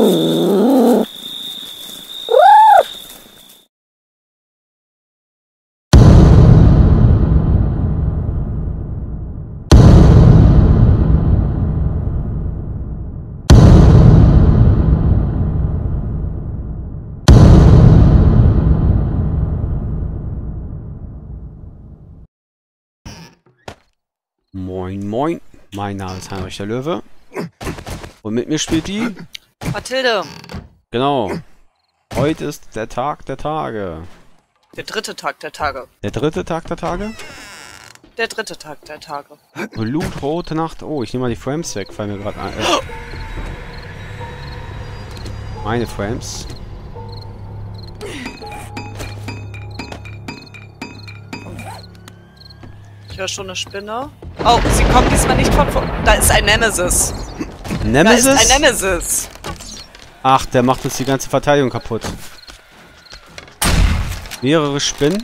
Moin Moin, mein Name ist Heinrich der Löwe und mit mir spielt die Mathilde. Genau, heute ist der Tag der Tage. Der dritte Tag der Tage. Der dritte Tag der Tage? Der dritte Tag der Tage. Blutrote Nacht. Oh, ich nehme mal die Frames weg, fallen mir gerade ein. Meine Frames. Ich höre schon eine Spinne. Oh, sie kommt diesmal nicht von vor. Da ist ein Nemesis. Nemesis? Da ist ein Nemesis. Ach, der macht uns die ganze Verteidigung kaputt. Mehrere Spinnen.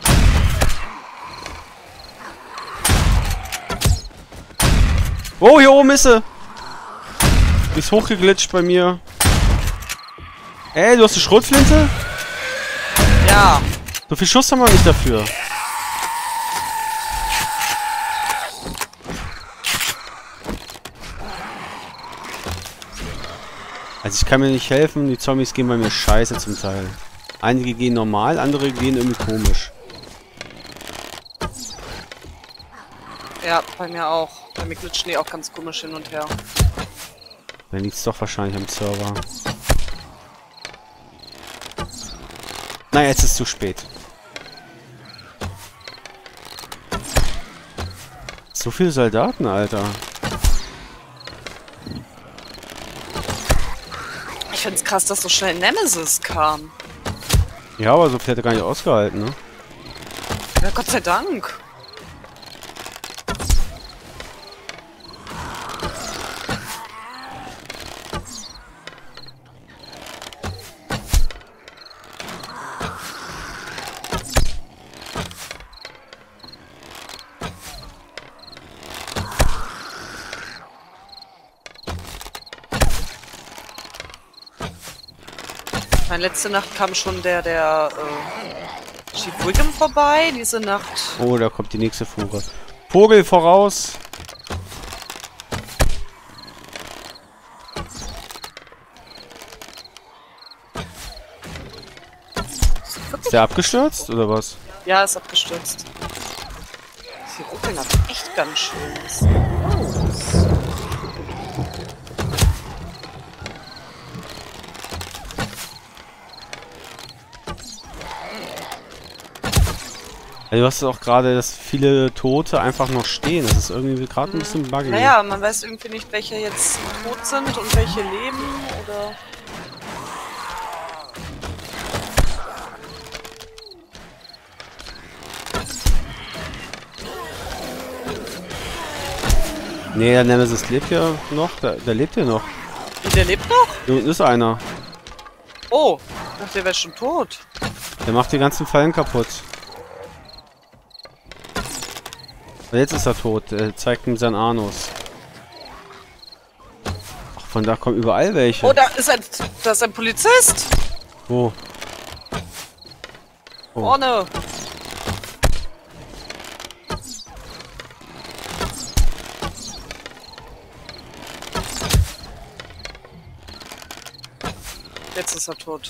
Oh, hier oben ist sie. Die ist hochgeglitscht bei mir. Ey, du hast eine Schrotflinte? Ja. So viel Schuss haben wir nicht dafür. Also ich kann mir nicht helfen, die Zombies gehen bei mir scheiße zum Teil. Einige gehen normal, andere gehen irgendwie komisch. Ja, bei mir auch. Bei mir glitschen die auch ganz komisch hin und her. Dann liegt es doch wahrscheinlich am Server. Na, jetzt ist es zu spät. So viele Soldaten, Alter. Ich find's krass, dass so schnell Nemesis kam. Ja, aber so viel hätte er gar nicht ausgehalten, ne? Ja, Gott sei Dank. Letzte Nacht kam schon der Chief Wiggum vorbei. Diese Nacht. Oh, da kommt die nächste Fuhre. Vogel voraus! Ist der abgestürzt, oder was? Ja, ist abgestürzt. Sie ruckeln aber echt ganz schön. Ja, du hast auch gerade, dass viele Tote einfach noch stehen. Das ist irgendwie gerade ein bisschen buggy. Naja, man weiß irgendwie nicht, welche jetzt tot sind und welche leben, oder... Nee, der Nemesis lebt ja noch. Der lebt ja noch. Wie, der lebt noch? Hier unten ist einer. Oh, ich dachte, der wäre schon tot. Der macht die ganzen Fallen kaputt. Und jetzt ist er tot. Er zeigt ihm seinen Anus. Ach, von da kommen überall welche. Oh, da ist ein Polizist. Wo? Oh. Vorne. Jetzt ist er tot.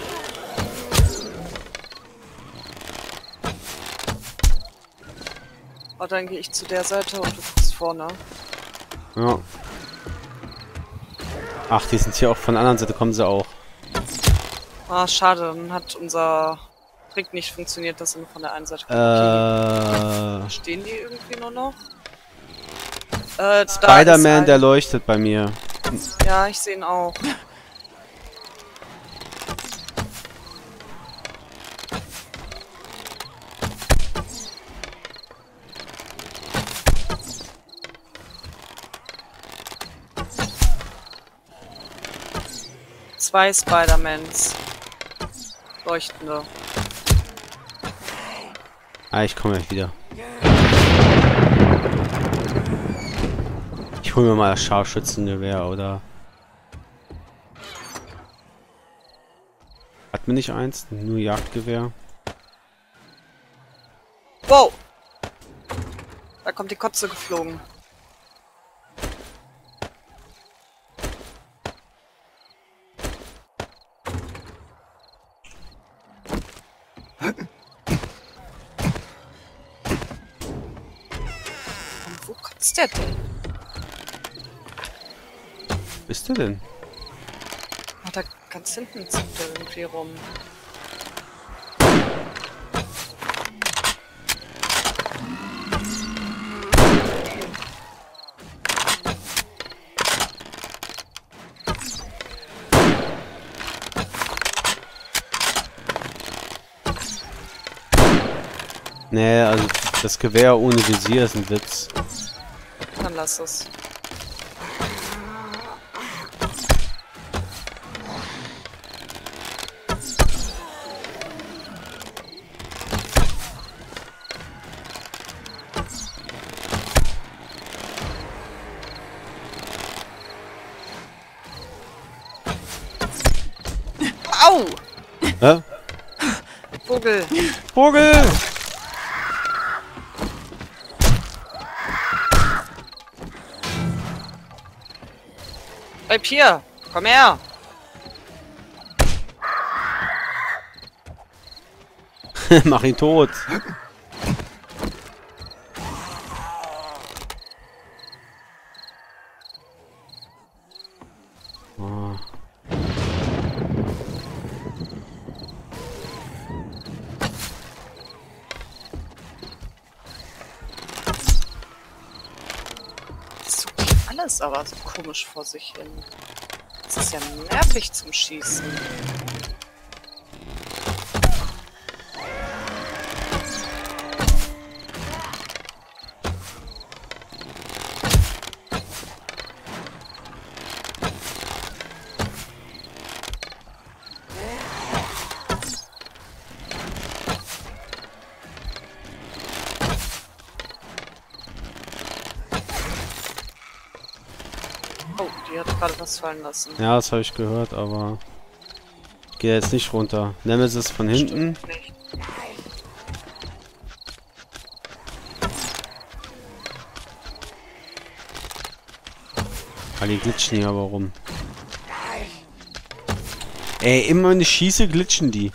Oh, dann gehe ich zu der Seite und du guckst vorne. Ja. Ach, die sind hier auch von der anderen Seite, kommen sie auch. Ah, schade, dann hat unser Trick nicht funktioniert, dass sie nur von der einen Seite kommen. Stehen die irgendwie nur noch? Spider-Man, der leuchtet bei mir. Ja, ich sehe ihn auch. Zwei Spider-Mans. Leuchtende. Ah, ich komme gleich wieder. Ich hole mir mal das Scharfschützengewehr, oder? Hat mir nicht eins, nur Jagdgewehr. Wow! Da kommt die Kotze geflogen. Und wo kotzt der denn? Wo ist der denn? Ach, da ganz hinten zieht der irgendwie rum. Nee, also das Gewehr ohne Visier ist ein Witz. Dann lass es. Au! Hä? Vogel! Vogel! Bleib hier! Komm her! Mach ihn tot. Oh. Das tut alles aber so komisch vor sich hin. Das ist ja nervig zum Schießen. Oh, die hat gerade was fallen lassen. Ja, das habe ich gehört, aber ich gehe jetzt nicht runter. Nemesis von hinten. Stimmt nicht. Ah, die glitschen hier aber rum. Ey, immer wenn ich schieße, glitschen die.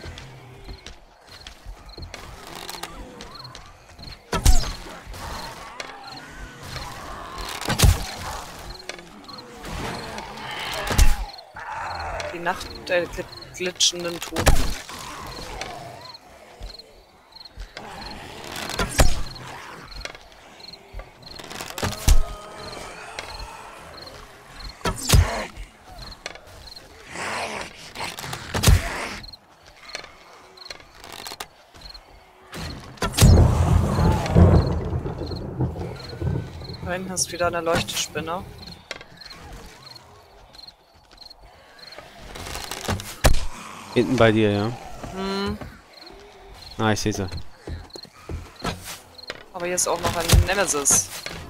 Die Nacht der glitschenden Toten. Da hinten ist wieder eine Leuchtespinne. Hinten bei dir, ja. Hm, Ah, ich sehe sie. aber hier ist auch noch ein Nemesis.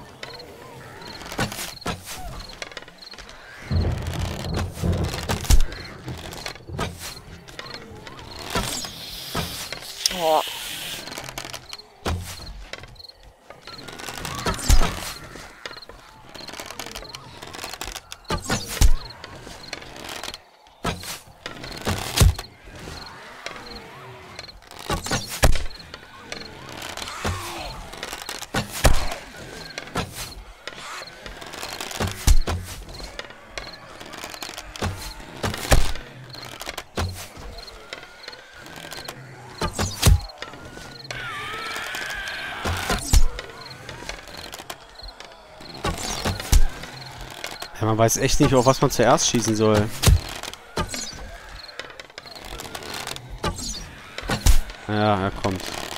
Oh. Ja, man weiß echt nicht, auf was man zuerst schießen soll. Ja, er kommt.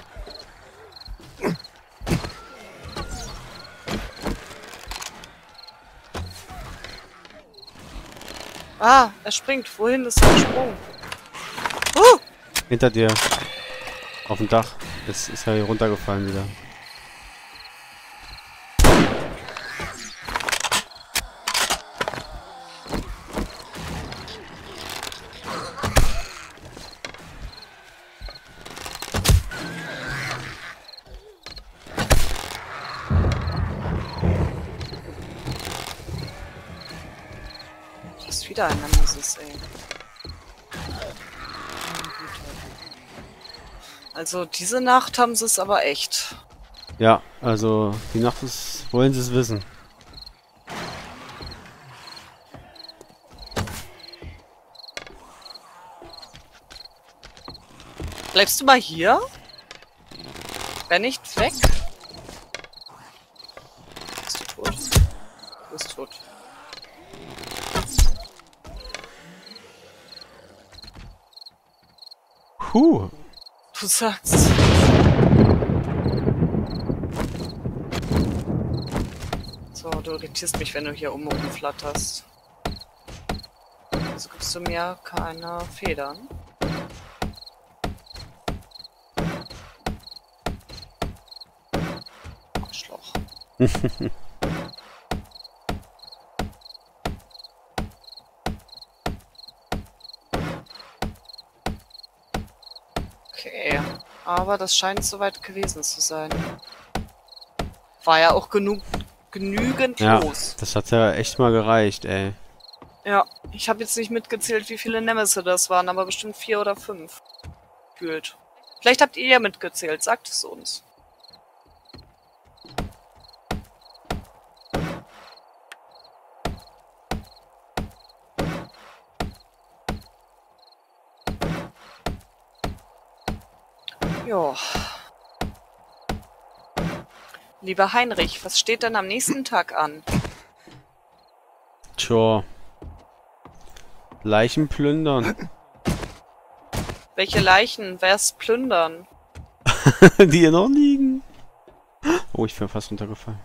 Ah, er springt. Wohin ist er gesprungen? Hinter dir. Auf dem Dach. Jetzt ist er hier runtergefallen wieder. ist wieder ein Nemesis, ey. Also diese Nacht haben sie es aber echt. Ja, also die Nacht ist, wollen sie es wissen. Bleibst du mal hier? Renn nicht weg. Bist du tot? Du bist tot. Puh. Du sagst. So, du irritierst mich, wenn du hier rumflatterst. Also gibst du mir keine Federn. Arschloch. Okay, aber das scheint soweit gewesen zu sein. War ja auch genügend Ja, los. das hat ja echt mal gereicht, ey. Ja, ich habe jetzt nicht mitgezählt, wie viele Nemesis das waren, aber bestimmt 4 oder 5. Gefühlt. Vielleicht habt ihr ja mitgezählt, sagt es uns. Jo. Lieber Heinrich, was steht denn am nächsten Tag an? Tja. Leichen plündern. Welche Leichen? Wer's plündern? Die hier noch liegen. Oh, ich bin fast runtergefallen.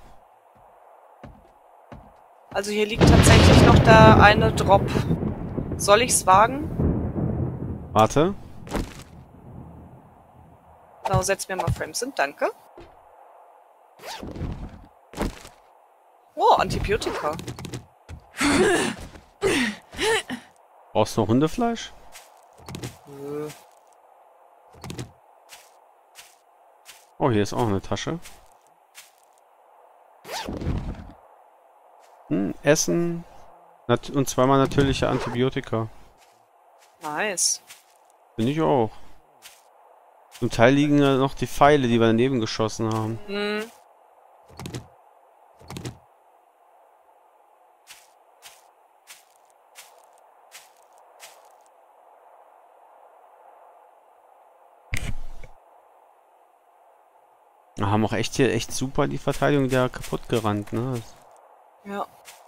Also hier liegt tatsächlich noch der eine Drop. Soll ich's wagen? Warte. Genau, setz mir mal Frames hin, danke. Oh, Antibiotika. Brauchst du noch Hundefleisch? Oh, hier ist auch eine Tasche. Essen. Und zweimal natürliche Antibiotika. Nice. Finde ich auch. Zum Teil liegen ja noch die Pfeile, die wir daneben geschossen haben. Hm. Wir haben auch echt hier echt super die Verteidigung der kaputt gerannt, ne? Ja.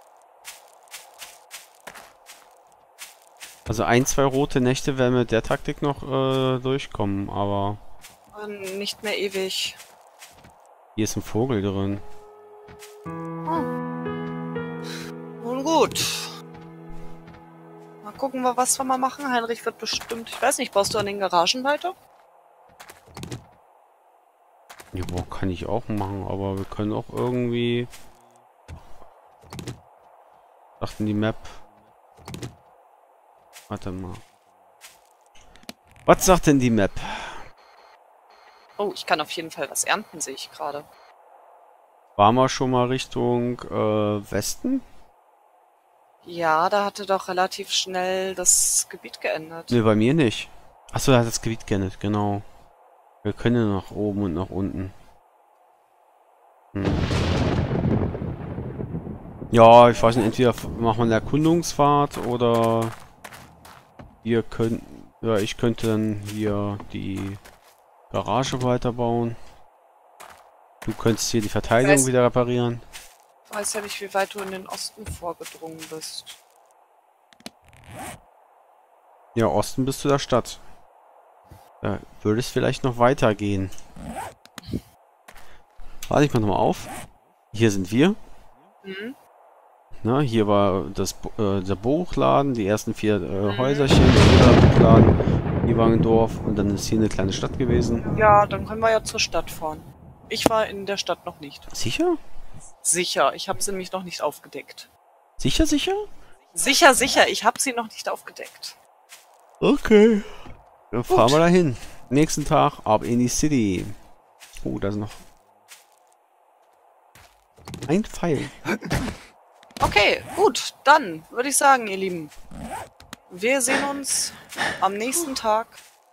Also 1, 2 rote Nächte werden mit der Taktik noch durchkommen, aber Nicht mehr ewig. hier ist ein Vogel drin. Nun gut. Mal gucken, was wir mal machen. Heinrich wird bestimmt... Ich weiß nicht, baust du an den Garagen weiter? Ja, boah, kann ich auch machen, aber wir können auch irgendwie... Dachten die Map... Warte mal. Was sagt denn die Map? Oh, ich kann auf jeden Fall was ernten, sehe ich gerade. Waren wir schon mal Richtung Westen? Ja, da hatte doch relativ schnell das Gebiet geändert. Ne, bei mir nicht. Achso, da hat das Gebiet geändert, genau. Wir können ja nach oben und nach unten. Ja, ich weiß nicht, entweder machen wir eine Erkundungsfahrt oder wir könnten, ja, ich könnte dann hier die Garage weiterbauen. Du könntest hier die Verteidigung wieder reparieren. Ich weiß ja nicht, wie weit du in den Osten vorgedrungen bist. Ja, Osten bis zu der Stadt. Da würde es vielleicht noch weitergehen. Warte, ich mach nochmal auf. Hier sind wir. Mhm. Na, hier war das der Buchladen, die ersten 4 Häuserchen, der Buchladen, hier war ein Dorf und dann ist hier eine kleine Stadt gewesen. Ja, dann können wir ja zur Stadt fahren. Ich war in der Stadt noch nicht. Sicher? Sicher, ich habe sie nämlich noch nicht aufgedeckt. Sicher, sicher? Sicher, sicher, ich habe sie noch nicht aufgedeckt. Okay. Dann fahren wir dahin. Nächsten Tag ab in die City. Oh, da ist noch ein Pfeil. Okay, gut. Dann würde ich sagen, ihr Lieben, wir sehen uns am nächsten Tag.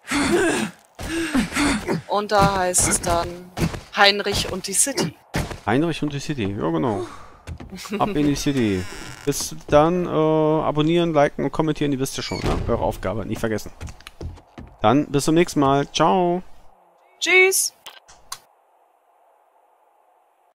Und da heißt es dann Heinrich und die City. Heinrich und die City, ja genau. Ab in die City. Bis dann, abonnieren, liken und kommentieren, ihr wisst ja schon, ne? Eure Aufgabe, nicht vergessen. Dann bis zum nächsten Mal. Ciao. Tschüss.